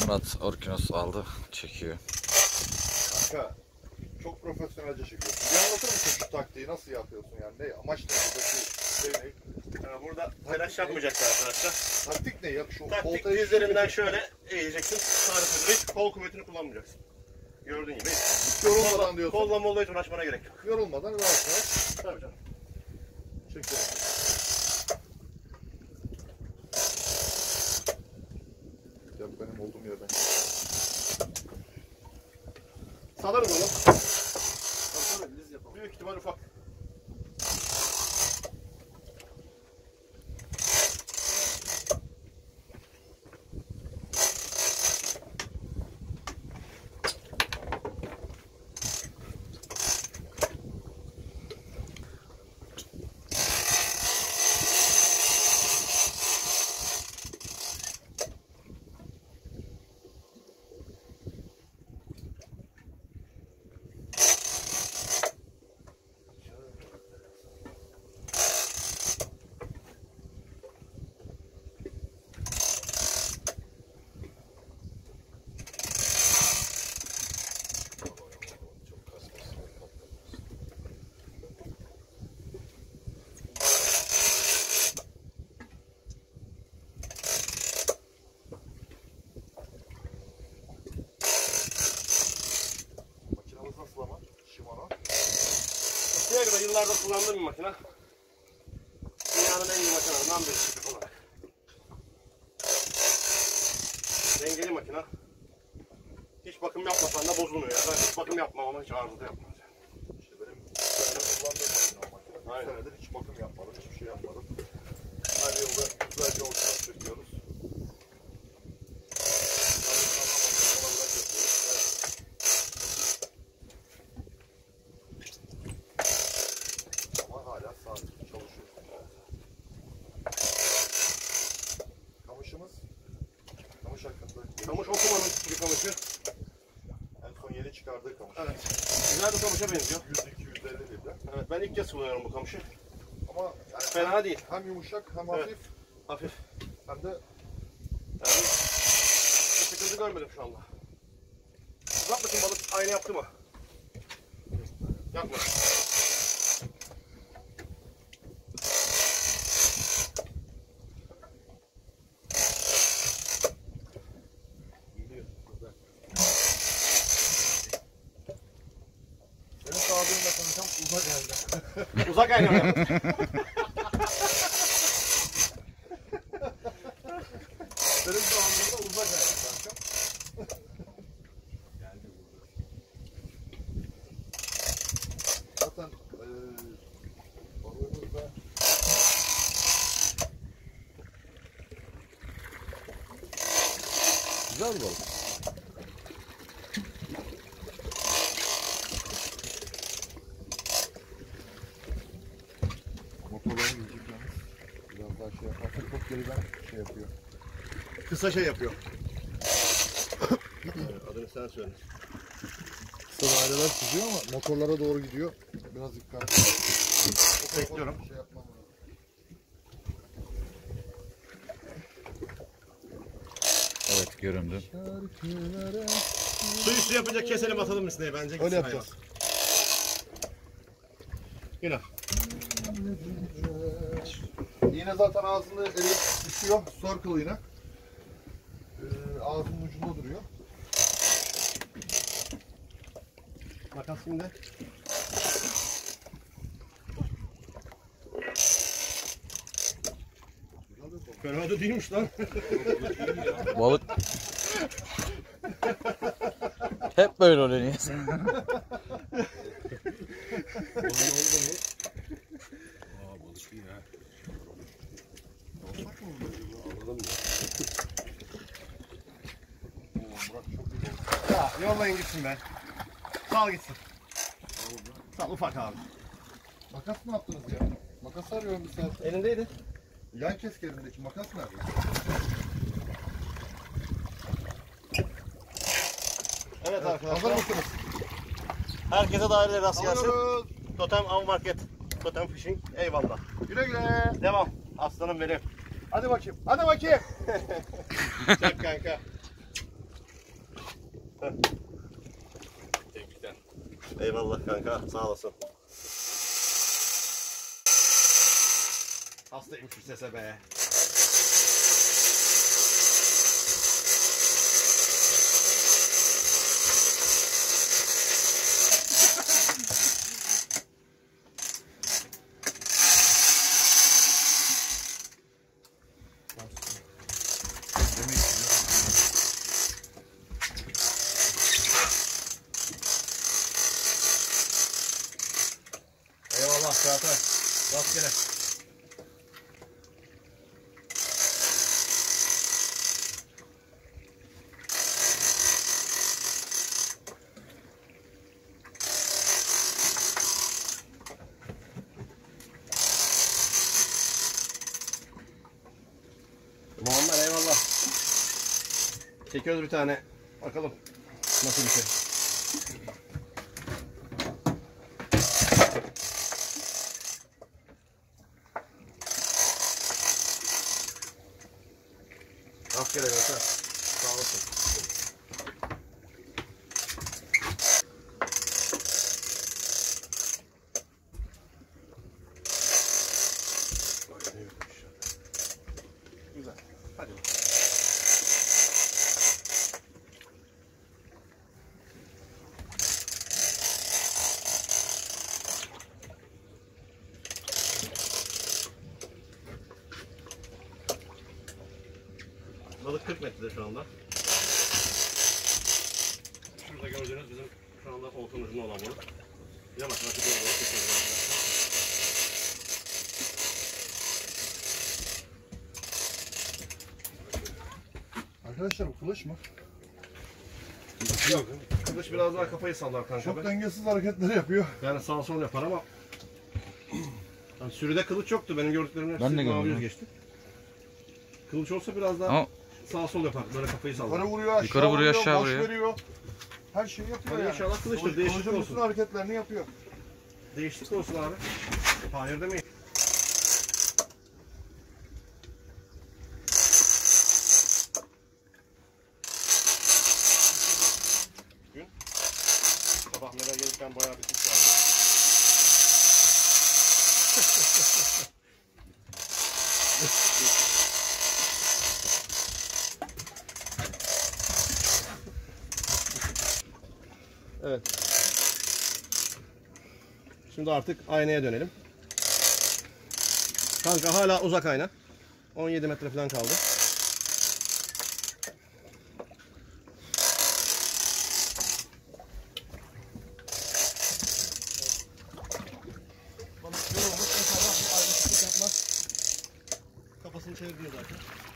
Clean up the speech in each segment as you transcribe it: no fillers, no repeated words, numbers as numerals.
Murat Orkinos aldı, çekiyor. Kanka çok profesyonelce çekiyorsun. Bir anlatır mısın şu taktiği nasıl yapıyorsun yani? Ne amaç ne buradaki şey ne? Yani burada telaş yapmayacaksın arkadaşlar. Taktik ne ya? Şu Taktik koltayı dizlerinden şöyle eğeceksin. Tarif ederek kol kuvvetini kullanmayacaksın. Gördüğün gibi. yorulmadan diyorsun. Kolla molla hiç uğraşmana gerek yok. Yorulmadan rahat rahat Tabii canım. çekiyorsun. Gel benim olduğum yerden. Salarız onu. Tabii biz yapalım. Büyük ihtimal ufak. Makinamız nasıl ama? Shimano. Şimdiye kadar yıllardır kullandığım bir makine. Dünyanın en iyi makinelerinden birisi olarak. Dengeli makine. Hiç bakım yapmasan da bozulmuyor ya. Ben hiç bakım yapmam ama hiç arıza da yapmaz. İşte benim kullandığım makine o makine. Aynen. Bir senedir hiç bakım yapmadım, hiçbir şey yapmadım. Her yılda güzelce ortadan çekiyoruz. Ama hala sabit çalışıyor. Kamışımız, kamış hakkında. Kamış okumanın bir kamışı. En son yeni çıkardığı kamış. Evet. Güzel bir kamışa benziyor. 100-250 litre. Evet, ben ilk kez kullanıyorum bu kamışı. Ama yani Fena değil. hem yumuşak hem Evet. hafif Hafif. hem de Yani bir sıkıntı görmedim şu anda. Bak bakayım balık aynı yaptı mı? Yapma. benim sağlığımla konuşacağım uzak geldi. Uzak aynı yaptı. Benim sağlığımda uzak geldi kanka. Zaten balığımızda Güzel bir balık. motorları yiyecek yalnız. Biraz daha şey yaparsak çok geriden şey yapıyor. Kısa şey yapıyor. Adını sen söyle. Kısa daireler çiziyor ama motorlara doğru gidiyor. Biraz dikkatli. Bekliyorum. Şey yapmam lazım. Evet, göründü. Su üstü yapınca keselim atalım üstüne bence. Öyle yapacağız. Yine. İğne zaten ağzında eriyip düşüyor. Circle iğne. Ağzının ucunda duruyor. Makas şimdi. Fena da değilmiş lan. Balık hep böyle oluyor niyeyse. Ya yollayın gitsin be. Sal gitsin. Sal ufak abi. Makas mı yaptınız ya? Makas arıyorum bir saat. Elindeydi. Yan keskerindeki makas nerede? Evet Hazır arkadaşlar. mısınız? Herkese daireli rast gelsin. Alıyoruz. Totem Av Market. Totem Fishing. Eyvallah. Güle güle. Devam. Aslanım benim. Hadi bakayım. Hadi bakayım. Çak kanka. Tebrikler. Eyvallah kanka, sağ olasın. Hastaymış şu sese be. Eyvallah Çağatay. Rastgele. Muammer eyvallah. Çekiyoruz bir tane. Bakalım nasıl bir şey. Rastgele göster. Sağ olasın. Güzel. Hadi. Balık 40 metrede şu anda. Şurada gördüğünüz bizim şu anda oltanın ucunda olan balık. Yavaş yavaş doğru doğru çekiyoruz. Arkadaşlar bu kılıç mı? Yok. Kılıç biraz daha kafayı sallar kanka. Çok dengesiz hareketleri yapıyor. Yani sağ sol yapar ama yani sürüde kılıç yoktu. Benim gördüklerim hepsi Ben de mavi görmedim. yüz geçti. Kılıç olsa biraz daha Ama sağ sol yapar. Böyle kafayı sallar. Yukarı vuruyor, aşağı Yukarı vuruyor, vuruyor, aşağı boş vuruyor. veriyor. Her şeyi yapıyor Hadi yani. inşallah kılıçtır, değişiklik Kılıcın olsun. bütün hareketlerini yapıyor. Değişiklik olsun abi. Hayır demeyin. Bugün sabah neler gelirken bayağı bir sis vardı. Evet. Şimdi artık aynaya dönelim. Kanka hala uzak ayna. 17 metre falan kaldı. Balık yorulmuş. İnşallah bir ayrışıklık yapmaz. Kafasını çeviriyor zaten.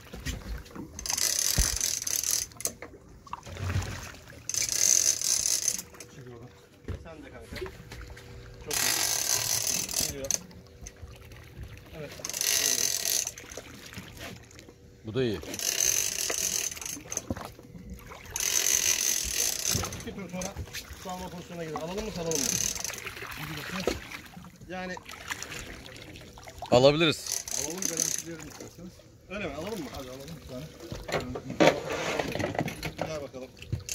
Sen de kanka. Çok iyi. Geliyor. Evet. bu da iyi. Bir tur sonra salma pozisyonuna gidelim. Alalım mı salalım mı? Yani Alabiliriz. Alalım garantilerini isterseniz. öyle mi? Alalım mı? Hadi alalım bir tane. Gel bakalım.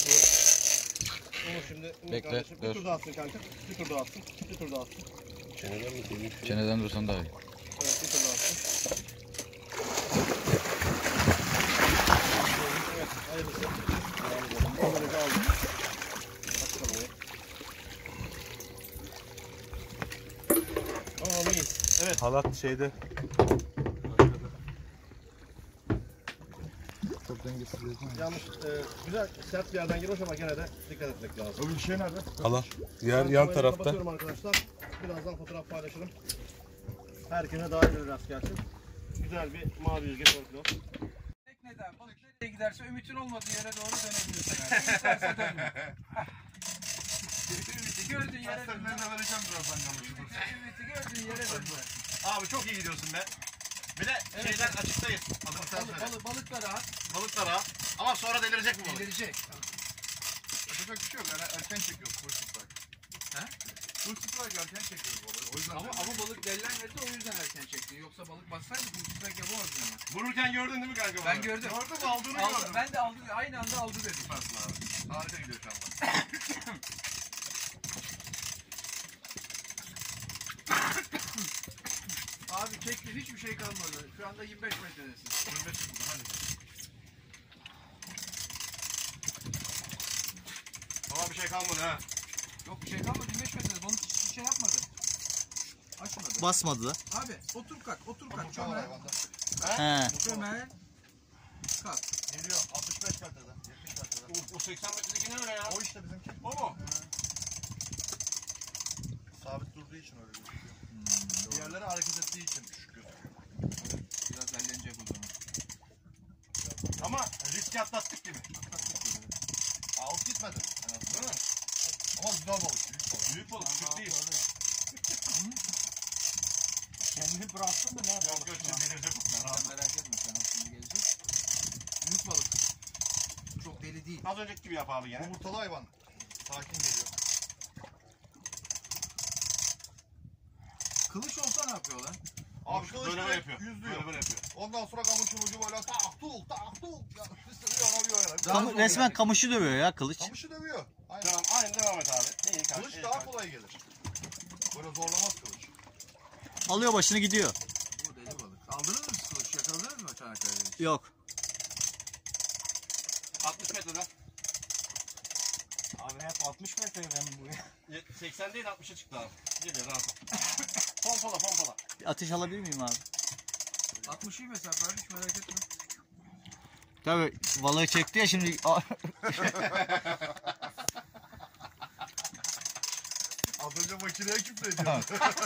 Bunu şimdi Bekle, kardeşim, bir dur. tur daha atsın kanka. Bir tur daha atsın. Bir tur daha atsın. Çeneden mi koyayım? Çeneden dursan daha iyi. Evet, bir tur daha atsın. Evet, hayırlısı. Onları da aldım. Bakalım oraya. Aa, iyiyiz. Evet. Halat şeyde. Çok dengesiz değil mi? Yanlış, güzel sert bir yerden girmiş ama gene de dikkat etmek lazım. Öbür şey nerede? Halat. Ben Yan kamerayı tarafta. kapatıyorum arkadaşlar. Birazdan fotoğraf paylaşırım. Herkese daha iyi rast gelsin. Güzel bir mavi yüzgeç orkilo. Tekneden balık nereye giderse ümitin olmadığı yere doğru dönebilirsin. Yani. İsterse dönme. Ümiti gördüğün yere dönme. vereceğim birazdan kamışı. Ümiti gördüğün yere dönme. Abi çok iyi gidiyorsun be. Bir de şeyler açıktayız. Balık da rahat. Balık da rahat. Ama sonra delirecek mi balık? Delirecek. Yapacak bir şey yok. Yani erken çekiyoruz. Koştuk bak. Full strike erken çekiyoruz balığı. O yüzden Ama balık dellenmedi, o yüzden erken çektin. Yoksa balık bassaydı full strike yapamazdın ama. Vururken gördün değil mi kanka? Ben gördüm. gördüm aldığını Aldı, gördüm. ben de aldı, aynı anda aldı dedim. Süpersin abi. Harika gidiyor şu anda. Abi çekti, hiçbir şey kalmadı. Şu anda 25 metredesin. 25 burada hadi. Ama bir şey kalmadı ha. Yok bir şey kalmadı, 25 metrede. Balık hiçbir şey yapmadı. Açmadı. Basmadı da. Abi otur kalk, otur kalk. Burçak var Çömel, hayvanda. He. çömel. Kalk. Geliyor 65 metrede. 70 metrede. O 80 metredeki ne öyle ya? O işte bizimki. O mu? Sabit durduğu için öyle gözüküyor. Diğerleri hareket ettiği için düşük gözüküyor. Biraz ellenecek o zaman. Ama riski atlattık gibi. Out gitmedi. En azından. Değil mi? Ama güzel balık. Büyük balık. Büyük balık, küçük değil. Kendini bıraktın mı ne Yok yok şimdi delirecek bu. Sen merak etme, sen o şimdi gelecek. Büyük balık. Çok deli değil. Az önceki gibi yap abi gene. Yumurtalı hayvan. Sakin geliyor. Kılıç olsa ne yapıyor lan? Abi Kılıç kılıç böyle direkt yapıyor. yüzlüyor. Böyle yapıyor. Ondan sonra kamışın ucu böyle tak tul tak tul. Yanıyor yani. Daha zor Resmen yani. kamışı dövüyor ya kılıç. Kamışı dövüyor. Aynen. Tamam aynen devam et abi. İyi kanka. Kılıç iyi daha kanka. kolay gelir. Böyle zorlamaz kılıç. Alıyor başını gidiyor. Bu deli balık. Aldınız mı siz kılıç? Yakaladınız mı Çanakkale'de? Yok. 60 metreden. Abi hep 60 metreden bu ya. 80 değil 60'a çıktı abi. Geliyor rahat ol. Pompala pompala. Bir ateş alabilir miyim abi? 60 iyi mesafe abi, hiç merak etme. Tabii balığı çekti ya şimdi. Az önce makineye küfür ediyordu.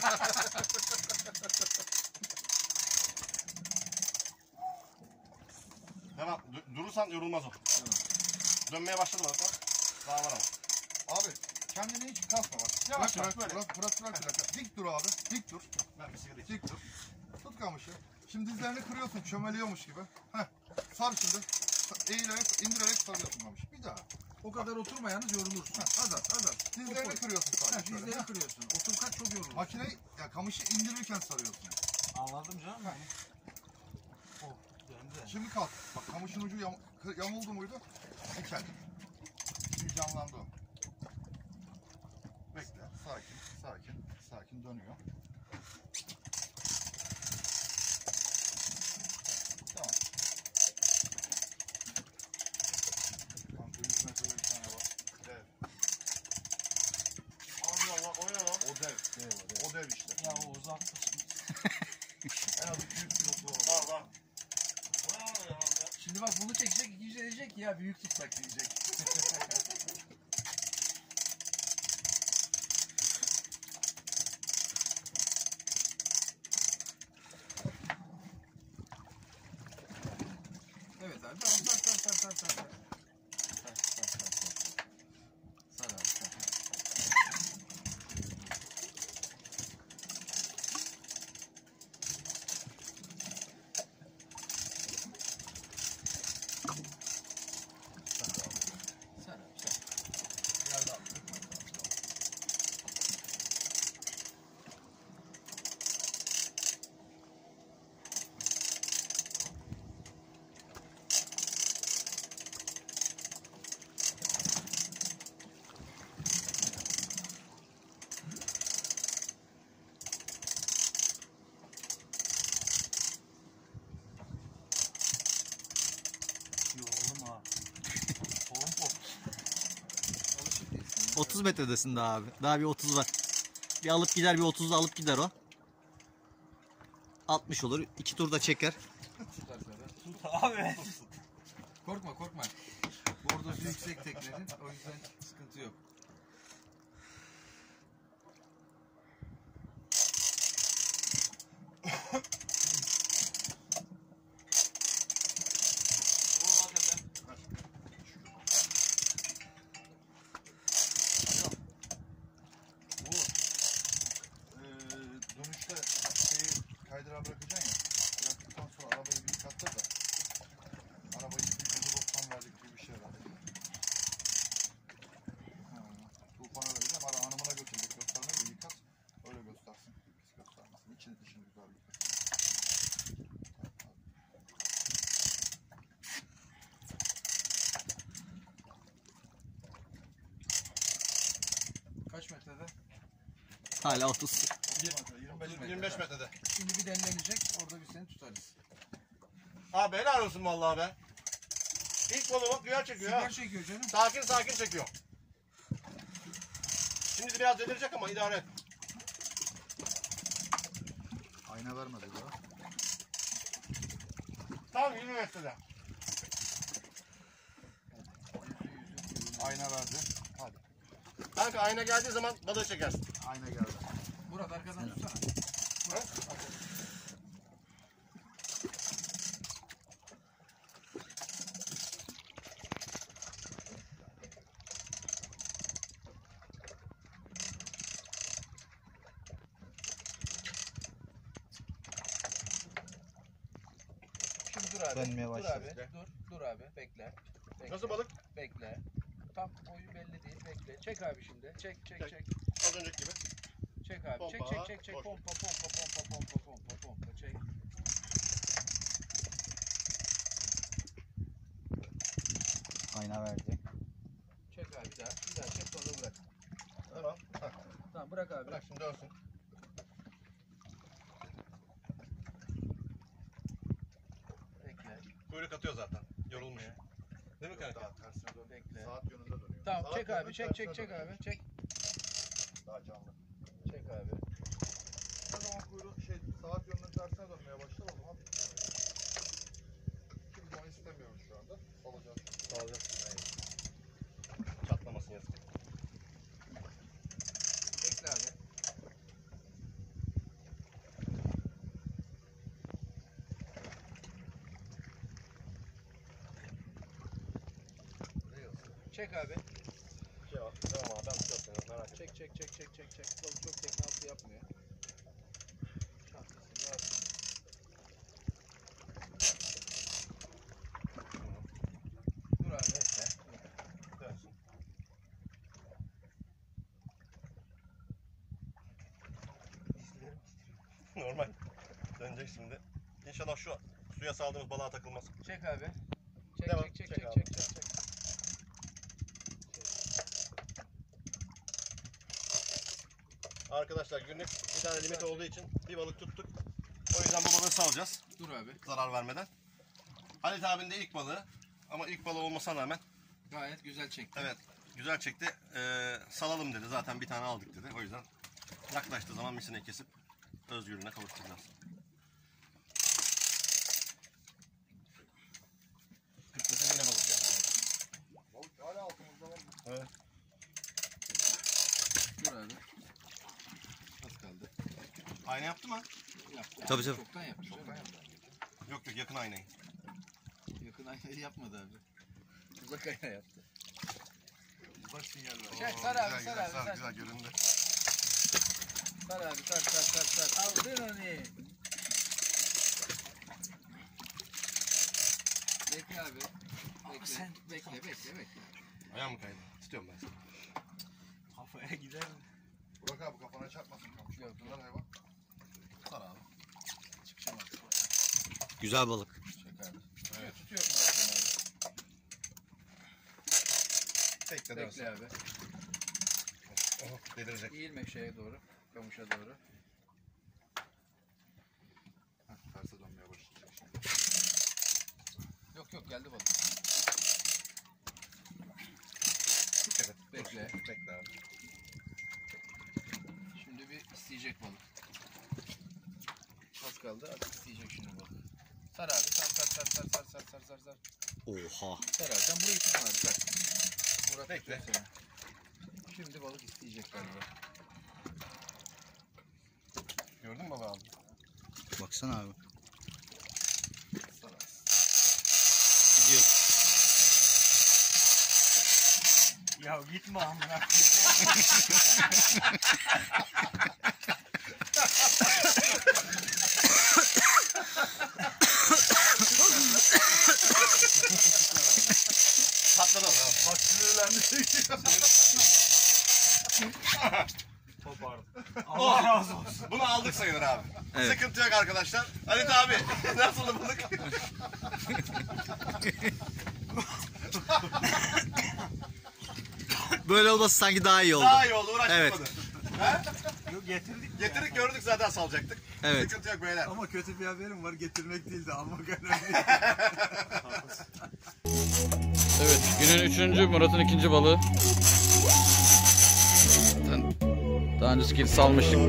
Hemen durursan yorulmaz o. Dönmeye başladı bak. Daha var ama. Abi kendini hiç kasma bak. Yavaş Bırak, yavaş böyle. bırak. Dik dur abi. Dik dur. Ben bir sigara içeyim. Dik dur. Tut kamışı. Şimdi dizlerini kırıyorsun çömeliyormuş gibi. Heh. Sar şimdi. Eğilerek, indirerek sarıyorsun kamışı. Bir daha. O kadar oturmayanız yorulursun. Az az. Dizlerini kırıyorsun Ha, sadece. şöyle. dizleri kırıyorsun. Otur kaç çok yorulur. Makineyi, ya kamışı indirirken sarıyorsun. Anladım canım. Oh döndü. Şimdi kalk. Bak kamışın ucu yamuldu muydu? Dikel. Şimdi canlandı o. Bekle. Sakin dönüyor. Tamam. Kanka 100 metrede bir tane var. Dev. Allah Allah o ne lan? O dev. O dev işte. Ya o uzakta. En az 200 kilosu var. Var var. O ne lan ya? Şimdi bak bunu çekecek, ikinci diyecek ki ya büyük tutsak diyecek. Evet abi, tamam sar. Sar abi, sar. Sar abi, sar. Geldi abi. Yoruldum ha. Kolum koptu. Alışık değilsin ya. 30 metredesin daha abi. Daha bir 30 var. Bir alıp gider, bir 30'da alıp gider o. 60 olur. 2 turda çeker. Tutar sonra. Tut abi. Korkma. Bordosu yüksek teknenin, o yüzden sıkıntı yok. Dönüşte şeyi kaydırağa bırakacaksın ya. Bıraktıktan sonra arabayı bir yıkattır da. Arabayı bir 190 verdik gibi bir şey herhalde. Ha, Hala 30. 25 metrede. Şimdi bir denilenecek. Orada bir seni tutarız. Abi helal olsun vallahi be. İlk balığı bak güzel çekiyor Süper ha. çekiyor canım. Sakin sakin çekiyor. Şimdi biraz delirecek ama idare et. Ayna vermedi ya. Tam 20 metrede. Ayna verdi. Hadi. Kanka ayna geldiği zaman balığı çekersin. Ayna geldi. Murat arkadan tutsana. Şimdi dur abi. Dönmeye Dur başladı. abi. Dur abi. Bekle. Bekle. Nasıl balık? Bekle. Tam boyu belli değil. Bekle. Çek abi şimdi. Çek. Az önceki gibi. Çek abi. Pompa, Çek. boş. Pompa. Çek. Ayna verdi. Çek abi bir daha. Çek sonra bırak. Tamam. Tamam bırak abi. Bırak şimdi dönsün. Bekle. Kuyruk atıyor zaten. Yorulmuş. Değil mi kanka? Daha tersine dön. Bekle. Saat yönünde dönüyor. Tamam Saat çek yönü abi. Çek tersine abi. Çek. Daha canlı. Çek abi. Ne zaman kuyruğu saat yönünün tersine dönmeye başlar o zaman. Şimdi onu istemiyoruz şu anda. Salacağız. Sağlayacağız. Çatlamasın yazık. Bekle abi. Çek abi. Tamam abi ben tutuyorum seni merak etme. Çek. Balık çok tekne altı yapmıyor. Şanslısın. Rahat. Dur abi. Dönsün. Normal. Dönecek şimdi. İnşallah şu suya saldığımız balığa takılmaz. Çek abi. Çek. Devam, Çek. çek abi. Arkadaşlar günlük bir tane limit olduğu için bir balık tuttuk. O yüzden bu balığı salacağız. Dur abi. Zarar vermeden. Halit abinin de ilk balığı. Ama ilk balığı olmasına rağmen Gayet güzel çekti. evet güzel çekti. Salalım dedi. Zaten bir tane aldık dedi. O yüzden yaklaştığı zaman misineyi kesip özgürlüğüne kavuşturacağız. Kırklasın yine balık yani. Balık hala altımızda var. Evet. Dur abi. Az kaldı. Ayna yaptı mı? Yaptı. Tabii. Çoktan yaptı. Yok yakın aynayı. Yakın aynayı yapmadı abi. Uzak ayna yaptı. Uzak sinyal ver. Çek, sar abi, sar abi, sar. Güzel göründü. Sar abi sar. Aldın onu. Bekle abi. Bekle. Ayağım kaydı. Tutuyorum ben seni. Kafaya gider. Burak abi kafana çarpmasın kamış. Yok, Bunlar hayvan. Sar abi. Çıkacağım artık. Güzel balık. Çek abi. Tutuyor mu abi? Bekle dönsün. Bekle abi. Oh, delirecek. Eğilme şeye doğru. Kamışa doğru. Terse dönmeye başlayacak şimdi. Yok geldi balık. Dikkat et. Bekle. Bekle abi. Şimdi bir isteyecek balık. Az kaldı. Artık isteyecek şimdi balık. Sar abi. Sar. Oha. Sar abi. Sen burayı tutma abi. Sar. Murat Bekle. tutuyor seni. Şimdi balık isteyecek galiba. Gördün mü baba abi? Baksana abi. Sar abi. Gidiyor. Ya gitme amına. Patladı o. Bak sinirlendi. Topardı. Allah razı olsun. Bunu aldık sayılır abi. Evet. Sıkıntı yok arkadaşlar. Halit abi nasıl balık? Böyle olması sanki daha iyi oldu. Daha iyi oldu uğraşmadı. Evet. Yok getirdik. Getirdik gördük zaten salacaktık. Evet. Sıkıntı yok beyler. Ama kötü bir haberim var. Getirmek değil de almak önemli. Evet, günün 3. Murat'ın 2. balığı. Daha önceki salmıştık.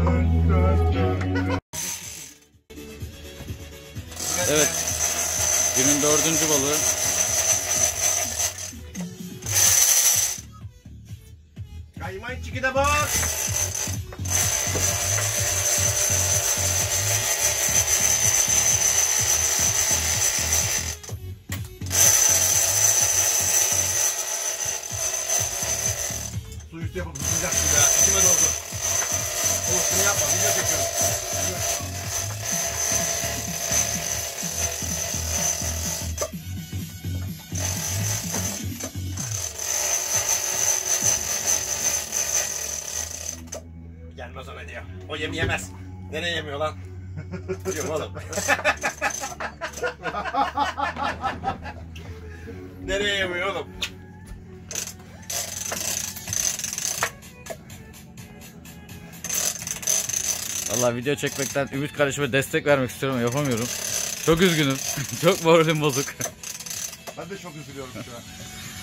Evet, günün 4. balığı. Kaymayın çiki bak. Su üstü yapıp sıcaksın ya. İçime doldu. Oğlum şunu yapma. Video çekiyorum. Gelmez ona diyor. O yemi yemez. Nereye yemiyor lan? Diyorum oğlum. Nereye yemiyor oğlum? Vallahi video çekmekten Ümit kardeşime destek vermek istiyorum ama yapamıyorum. Çok üzgünüm. Çok moralim bozuk. Ben de çok üzülüyorum şu an.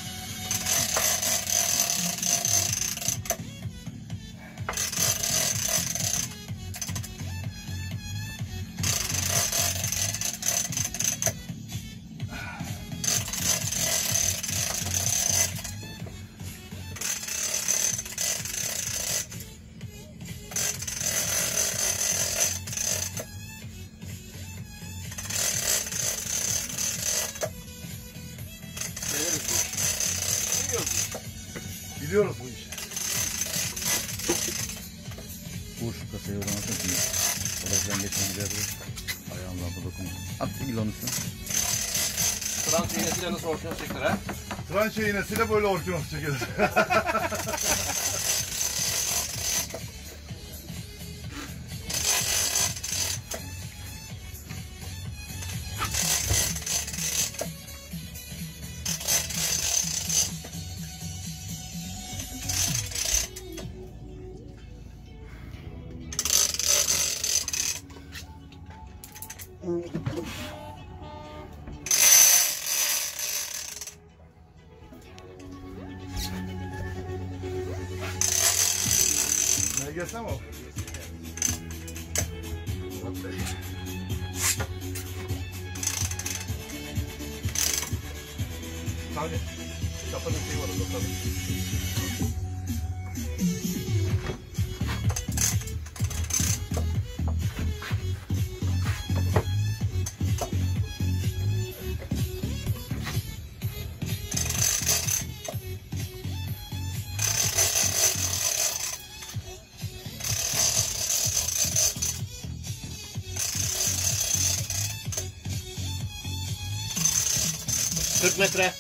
Biliyoruz bu işi. Vur şu kasayı oradan atın şimdi. Orasından geçmemiz yapıyor. Ayağımla bu dokunma. At bir onun üstüne. Trans iğnesiyle nasıl ortaya çektir ha? Tranşe iğnesiyle böyle orkinos çekilir. Ne gelsem o? Kanka. Kafanın şeyi var orada. ...40 metre.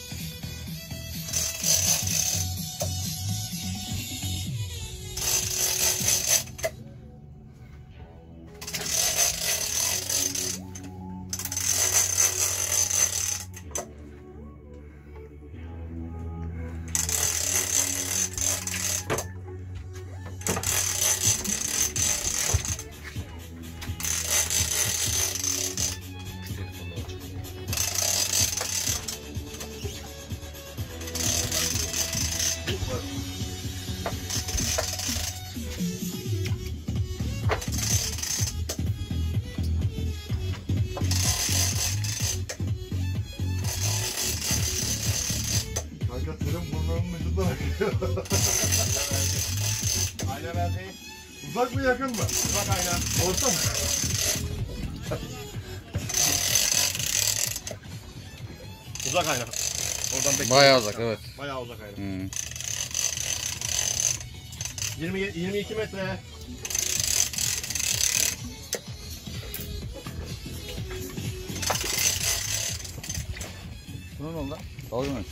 Kanka senin burnunun ucundan akıyor. Ayna verdi. Uzak mı yakın mı? Bak ayna. Orta mı? Uzak ayna. Oradan bekliyorum. Bayağı uzak, evet. Bayağı uzak ayna. Hmm. 22 metre. Bu ne oldu lan? Dalga mı?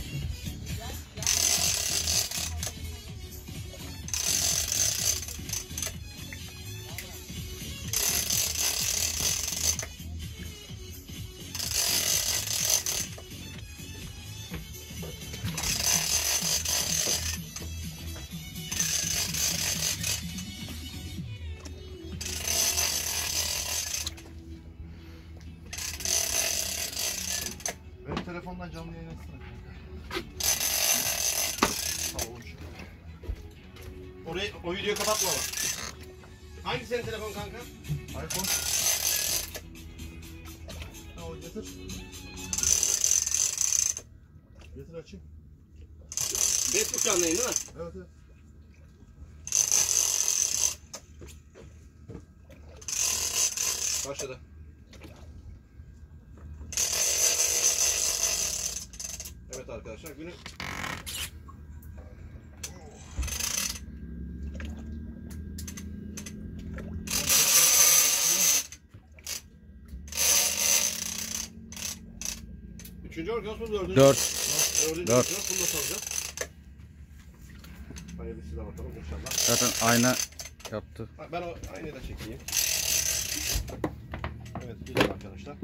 Benim telefondan canlı yayın etsene. Tamam olmuş. Orayı, o videoyu kapatma ama. Hangi senin telefon kanka? iPhone. Tamam getir. Getir açayım. Facebook canlı yayın değil mi? Evet evet. Başladı. Evet arkadaşlar günün üçüncü orgasmı dördüncü. 4. Dördüncü Dört. orgasmı bunu da soracağız. Hayırlısıyla bakalım inşallah. Zaten ayna yaptı. Ben o aynayı da çekeyim. Evet geliyor arkadaşlar.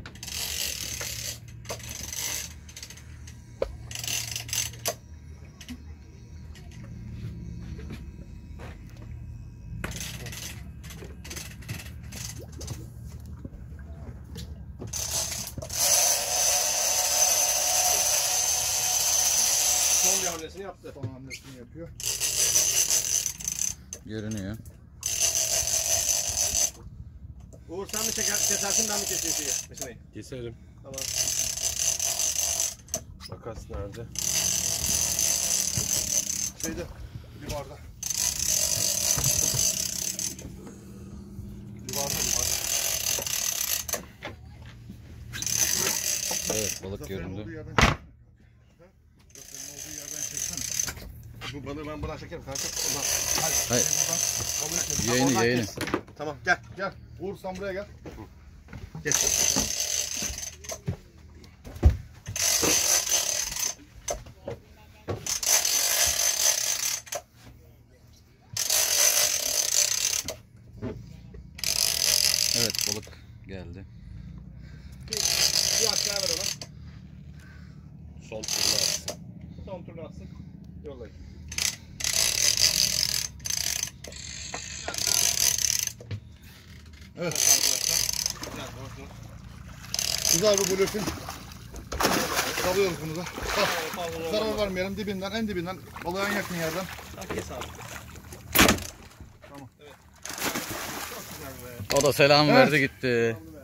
Son bir hamlesini yaptı. Son hamlesini yapıyor. Görünüyor. Uğur sen mi kesersin ben mi keseyim şeyi? Mesineyi. Keserim. Tamam. Makas nerede? Şeyde, livarda. Livarda. Evet balık Zafer'in göründü. olduğu yerden çeksene. Zafer'in olduğu yerden çeksene. Bu balığı ben buradan çekerim kanka. Ondan. Hayır. Balığı kes. Yayını Oradan yayını. kes. Tamam gel. Gel. Uğur sen buraya gel. Geç. Evet balık geldi. Bir aşağı ver ona. Son turunu atsın. Son turunu atsın. Yollayın. Evet. Arkadaşlar. Gel dostum. Güzel bir blöfün. Salıyoruz bunu da. Zarar vermeyelim dibinden, en dibinden. Balığa en yakın yerden. Tamam kes abi. Tamam. Evet. Çok güzel be. O da selam Evet. verdi gitti. Tamam,